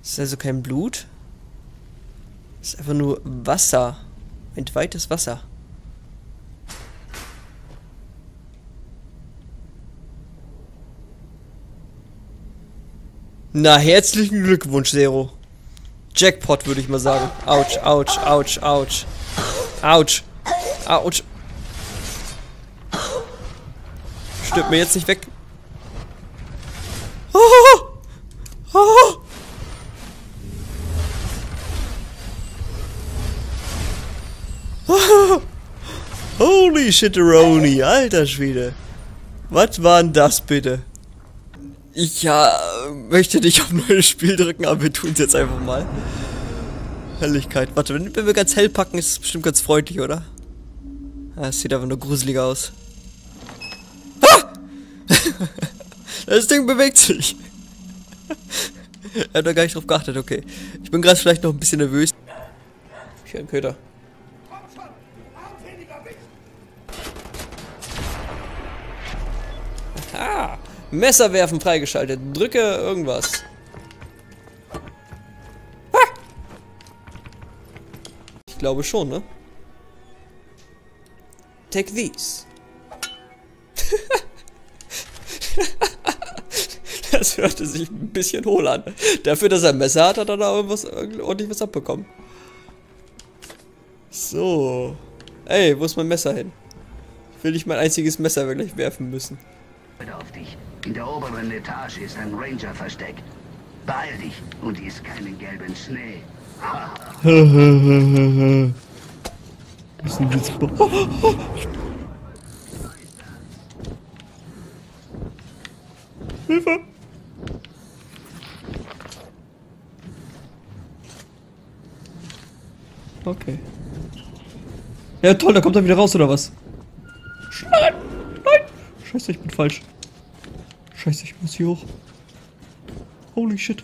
Das ist also kein Blut. Das ist einfach nur Wasser. Entweihtes Wasser. Na, herzlichen Glückwunsch, Zero. Jackpot, würde ich mal sagen. Autsch, autsch, autsch, autsch. Autsch. Autsch. Stirb mir jetzt nicht weg. Oh! Oh! Oh! Holy shitteroni, alter Schwede. Was war denn das bitte? Ich möchte dich auf ein neues Spiel drücken, aber wir tun es jetzt einfach mal. Helligkeit. Warte, wenn wir ganz hell packen, ist es bestimmt ganz freundlich, oder? Ah, es sieht einfach nur gruseliger aus. Ah! Das Ding bewegt sich. Er hat da gar nicht drauf geachtet, okay. Ich bin gerade vielleicht noch ein bisschen nervös. Ich höre einen Köder. Aha! Messerwerfen freigeschaltet. Drücke irgendwas. Ah! Ich glaube schon, ne? Take these. Das hörte sich ein bisschen hohl an. Dafür, dass er ein Messer hat, hat er da ordentlich was abbekommen. So. Ey, wo ist mein Messer hin? Ich will nicht mein einziges Messer wirklich werfen müssen. Auf dich. In der oberen Etage ist ein Ranger versteckt. Beeil dich und iss keinen gelben Schnee. Was ist denn jetzt? Hilfe! Okay. Ja toll, da kommt er wieder raus, oder was? Nein! Nein! Scheiße, ich bin falsch. Scheiße, ich muss hier hoch. Holy shit.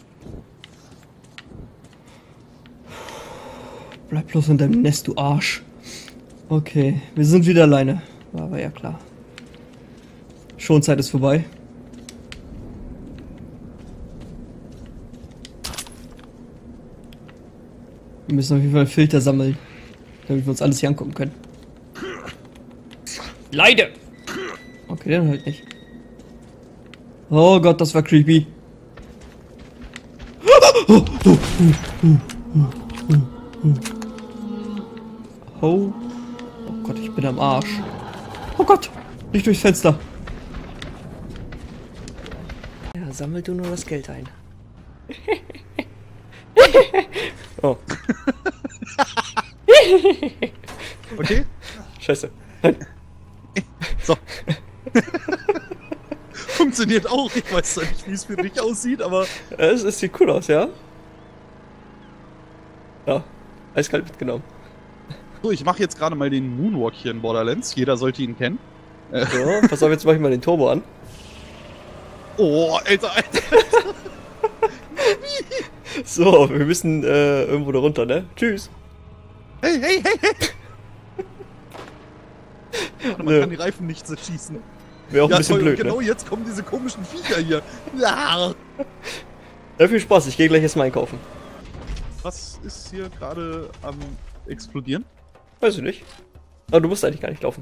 Bleib bloß in deinem Nest, du Arsch. Okay, wir sind wieder alleine. Aber ja klar. Schonzeit ist vorbei. Wir müssen auf jeden Fall Filter sammeln, damit wir uns alles hier angucken können. Leide! Okay, dann halt nicht. Oh Gott, das war creepy. Oh. Oh Gott, ich bin am Arsch. Oh Gott, nicht durchs Fenster. Ja, sammel du nur das Geld ein. Oh. Okay? Scheiße. So. Funktioniert auch. Ich weiß zwar nicht, wie es für dich aussieht, aber... Es sieht cool aus, ja? Ja, eiskalt mitgenommen. So, ich mache jetzt gerade mal den Moonwalk hier in Borderlands. Jeder sollte ihn kennen. So, pass auf, jetzt mach ich mal den Turbo an. Oh, Alter. So, wir müssen irgendwo da runter, ne? Tschüss. Hey, hey, hey, hey. Man kann die Reifen nicht zerschießen. Wäre auch ein bisschen toll, blöd, genau, ne? jetzt kommen diese komischen Viecher hier. Ja. Ja, viel Spaß, ich gehe gleich erstmal einkaufen. Was ist hier gerade am explodieren? Weiß ich nicht. Aber du musst eigentlich gar nicht laufen.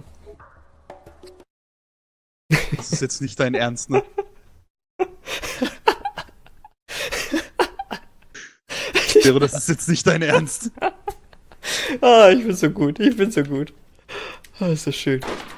Das ist jetzt nicht dein Ernst, ne? Das ist jetzt nicht dein Ernst. Ah, ich bin so gut, ich bin so gut. Ah, ist das schön.